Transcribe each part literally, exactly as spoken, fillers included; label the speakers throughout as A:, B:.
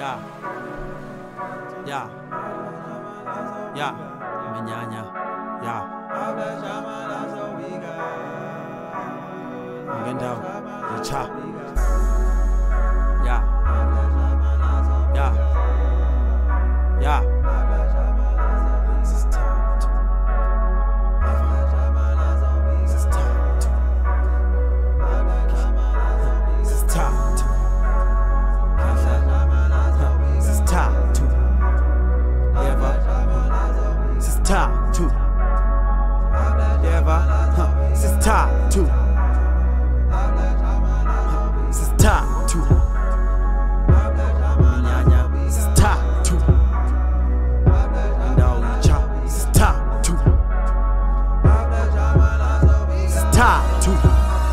A: Yeah. Yeah. Yeah. Menyanya. Yeah. Ngendawo. Cha. Yeah. Yeah. Yeah. This is time to. This is time to. This is time to. This is time to. Ever. This is time to. Ever. This is time to. This is time to. This is time to. Now we chop. This is time to. This is time to.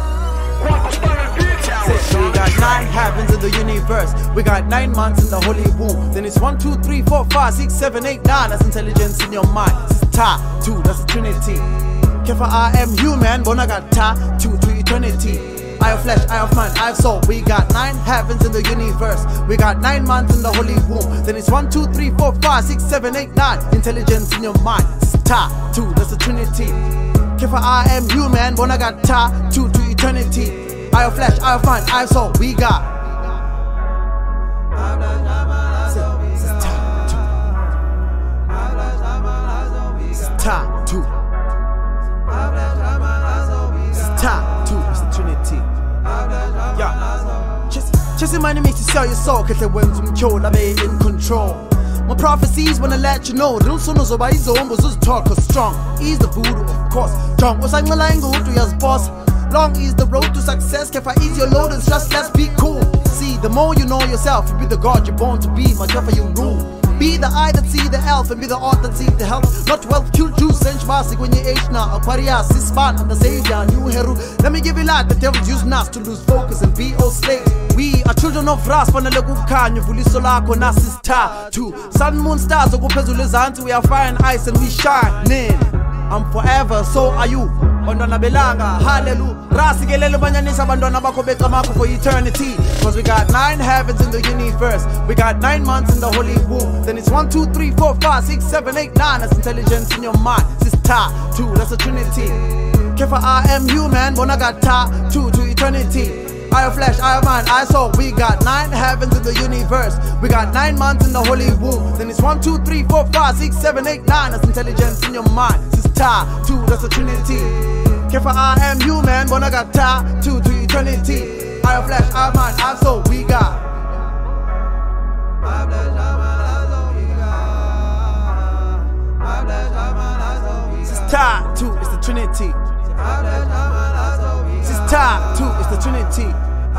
A: We got nine heavens in the universe. We got nine months in the holy womb. Then it's one, two, three, four, five, six, seven, eight, nine. That's intelligence in your mind. This is ta two. That's the Trinity. Kefa I am human, but I got ta two to eternity. Eye of flesh, eye of mind, eye of soul. We got nine heavens in the universe. We got nine months in the holy womb. Then it's one, two, three, four, five, six, seven, eight, nine. Intelligence in your mind. This is ta two. That's the Trinity. Kefa I am human, but I got ta two to eternity. Eye of flesh, eye of mind, eye of soul. We got. This is ta two. This is ta two. This is ta two. It's the Trinity. Yeah. Chasing, chasing money makes you sell your soul. Cause they went from kill, I be in control. My prophecies wanna let you know. Real sonos over his own was just talk cause strong. Ease the voodoo, of course. John was like my language to your boss. Long is the road to success. Kefa ease your load and just let's be cool. See, the more you know yourself, you be the God you're born to be. My Kefa you rule. Be the eye that see the health and be the art that see the health. Not wealth, kill juice, and schmassig when you age now. Aquarius, this man, and the savior, new hero. Let me give you light, the devil's using us to lose focus and be all slaves. We are children of Ras, panele kukhanya, vuliso lakho nasista too. Sun, moon, stars, okuphezulu ezantsi, we are fire and ice and we shining. I'm forever, so are you. Bantwana belanga, hallelujah. Rasikelele banyanisa bantwana bakho becamako for eternity. Cause we got nine heavens in the universe. We got nine months in the holy womb. Then it's one, two, three, four, five, six, seven, eight, nine. That's intelligence in your mind. This is ta two. That's the Trinity. Kefa I am human, but I got ta two to eternity. Eye of flesh, eye of mind, eye of soul. We got nine heavens in the universe. We got nine months in the holy womb. Then it's one, two, three, four, five, six, seven, eight, nine. That's intelligence in your mind. This is ta two. That's the Trinity. Kefa I am human, but I got ta two to eternity. Eye of flesh, eye of mind, eye of soul. We got. This is ta two. It's the Trinity. This is ta two. It's the Trinity.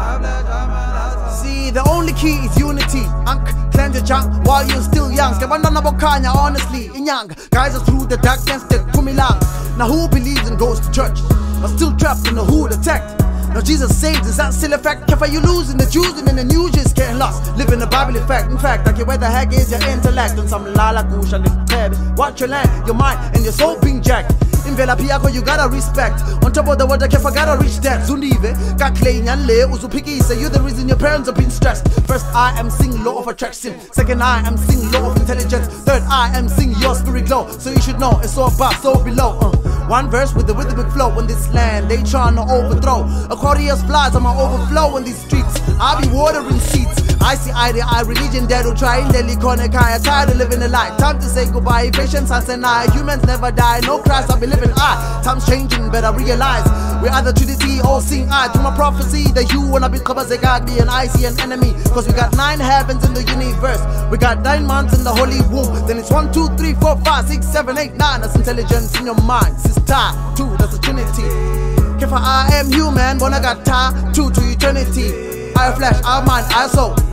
A: See, the only key is unity. Unk, cleanse your junk while you're still young. Skabandana bokanya, honestly, in young. Guys are through the darkness, they kumilang. Now who believes and goes to church? But still trapped in the hood attacked. Now Jesus saves, is that still a fact? Kefa you losing the Jews and then the news just getting lost. Live in the Bible effect. In fact, like where the heck is your intellect? And some lala gush and the watch your land, your mind, and your soul being jacked. In Vela Piaco, you gotta respect. On top of the water, Kefa gotta reach that. Zunive, Kaklein and Le, Uzupiki, say you're the reason your parents are being stressed. First, I am sing law of attraction. Second, I am sing law of intelligence. Third, I am sing your spirit glow. So you should know it's so above, so below. Uh. One verse with the rhythmic flow in this land, they tryna overthrow. Aquarius flies, I'ma overflow in these streets. I be watering seeds. I see eye to eye religion dead who try in Delhi Konekaya. Tired of living a lie. Time to say goodbye. Patience has an eye. Humans never die. No Christ, I be living I. Time's changing, better realize. We are the Trinity, all seeing eye. To my prophecy, that you wanna be God, be an I see an enemy. Cause we got nine heavens in the universe. We got nine months in the holy womb. Then it's one, two, three, four, five, six, seven, eight, nine. That's intelligence in your mind. This is ta two. That's the Trinity. Kefa I am human, but I got ta two to eternity. Eye of flesh, eye of mind, eye of soul.